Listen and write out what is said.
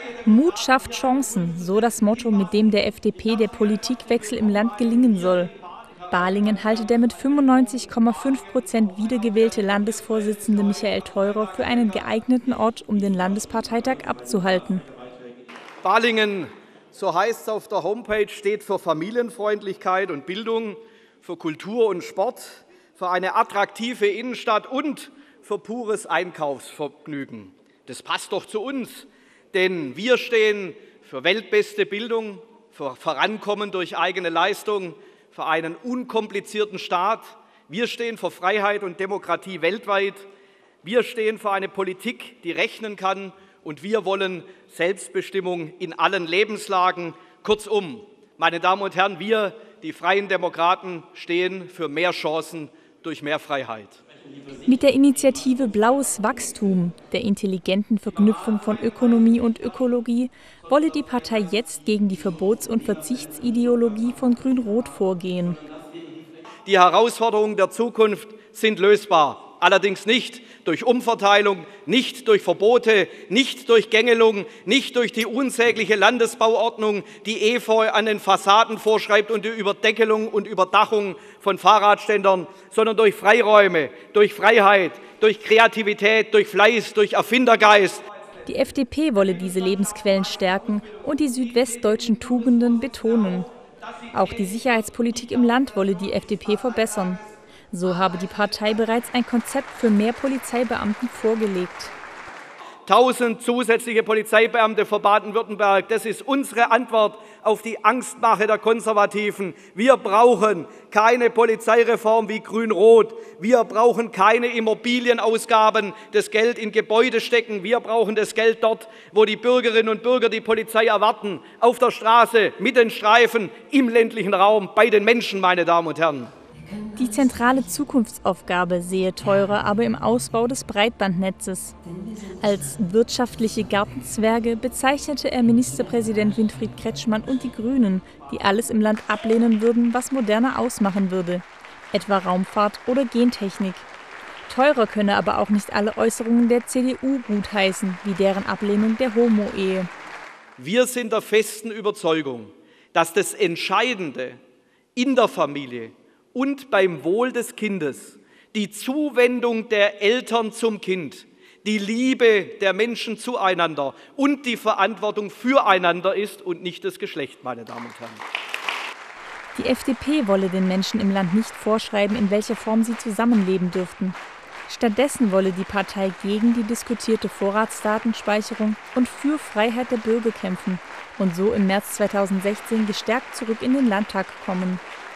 Mut schafft Chancen, so das Motto, mit dem der FDP der Politikwechsel im Land gelingen soll. Balingen halte der mit 95,5% wiedergewählte Landesvorsitzende Michael Theurer für einen geeigneten Ort, um den Landesparteitag abzuhalten. Balingen, so heißt es auf der Homepage, steht für Familienfreundlichkeit und Bildung, für Kultur und Sport, für eine attraktive Innenstadt und für pures Einkaufsvergnügen. Das passt doch zu uns, denn wir stehen für weltbeste Bildung, für Vorankommen durch eigene Leistung, für einen unkomplizierten Staat. Wir stehen für Freiheit und Demokratie weltweit. Wir stehen für eine Politik, die rechnen kann, und wir wollen Selbstbestimmung in allen Lebenslagen. Kurzum, meine Damen und Herren, wir, die Freien Demokraten, stehen für mehr Chancen durch mehr Freiheit. Mit der Initiative Blaues Wachstum, der intelligenten Verknüpfung von Ökonomie und Ökologie, wolle die Partei jetzt gegen die Verbots- und Verzichtsideologie von Grün-Rot vorgehen. Die Herausforderungen der Zukunft sind lösbar, allerdings nicht durch Umverteilung, nicht durch Verbote, nicht durch Gängelung, nicht durch die unsägliche Landesbauordnung, die Efeu an den Fassaden vorschreibt und die Überdeckelung und Überdachung von Fahrradständern, sondern durch Freiräume, durch Freiheit, durch Kreativität, durch Fleiß, durch Erfindergeist. Die FDP wolle diese Lebensquellen stärken und die südwestdeutschen Tugenden betonen. Auch die Sicherheitspolitik im Land wolle die FDP verbessern. So habe die Partei bereits ein Konzept für mehr Polizeibeamten vorgelegt. 1000 zusätzliche Polizeibeamte für Baden-Württemberg, das ist unsere Antwort auf die Angstmache der Konservativen. Wir brauchen keine Polizeireform wie Grün-Rot. Wir brauchen keine Immobilienausgaben, das Geld in Gebäude stecken. Wir brauchen das Geld dort, wo die Bürgerinnen und Bürger die Polizei erwarten. Auf der Straße, mit den Streifen, im ländlichen Raum, bei den Menschen, meine Damen und Herren. Die zentrale Zukunftsaufgabe sehe Theurer aber im Ausbau des Breitbandnetzes. Als wirtschaftliche Gartenzwerge bezeichnete er Ministerpräsident Winfried Kretschmann und die Grünen, die alles im Land ablehnen würden, was moderner ausmachen würde, etwa Raumfahrt oder Gentechnik. Theurer könne aber auch nicht alle Äußerungen der CDU gutheißen, wie deren Ablehnung der Homo-Ehe. Wir sind der festen Überzeugung, dass das Entscheidende in der Familie und beim Wohl des Kindes die Zuwendung der Eltern zum Kind, die Liebe der Menschen zueinander und die Verantwortung füreinander ist und nicht das Geschlecht, meine Damen und Herren. Die FDP wolle den Menschen im Land nicht vorschreiben, in welcher Form sie zusammenleben dürften. Stattdessen wolle die Partei gegen die diskutierte Vorratsdatenspeicherung und für Freiheit der Bürger kämpfen und so im März 2016 gestärkt zurück in den Landtag kommen.